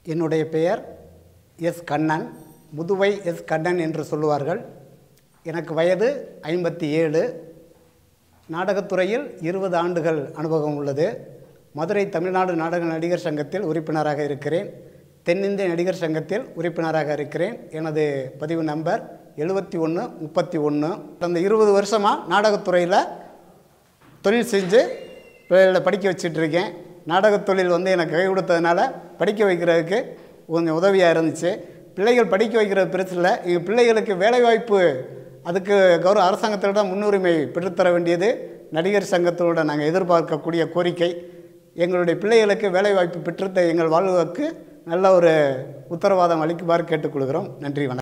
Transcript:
என்னுடைய பெயர் S Kannan, Muthuvai S Kannan என்று சொல்லுவார்கள். எனக்கு வயது 57. நாடகத்துறையில் 20 ஆண்டுகள் அனுபவம் உள்ளது. மதுரை தமிழ்நாடு நாடக நடிகர் சங்கத்தில் உறுப்பினராக இருக்கிறேன். தென்னிந்திய நடிகர் சங்கத்தில் உறுப்பினராக இருக்கிறேன். எனது பதிவு நம்பர் 7131. கடந்த 20 வருஷமாக நாடகத்துறையில் தொழில் செஞ்சு பிள்ளைகளை படிக்க வச்சிட்ருக்கேன். நாடகத் தொழில் எனக்கு கை கொடுத்ததுனால படிக்க வைக்கிறதுக்கு கொஞ்சம் உதவியாக இருந்துச்சு. பிள்ளைகள் படிக்க வைக்கிறது பெருசு இல்லை. எங்கள் பிள்ளைகளுக்கு வேலைவாய்ப்பு அதுக்கு அரசாங்கத்தோட முன்னுரிமை பெற்றுத்தர வேண்டியது நடிகர் சங்கத்தோட நாங்கள் எதிர்பார்க்கக்கூடிய கோரிக்கை. எங்களுடைய பிள்ளைகளுக்கு வேலைவாய்ப்பு பெற்றுத்த எங்கள் வாழ்வுக்கு நல்ல ஒரு உத்தரவாதம் அளிக்குமாறு கேட்டுக்கொள்கிறோம். நன்றி, வணக்கம்.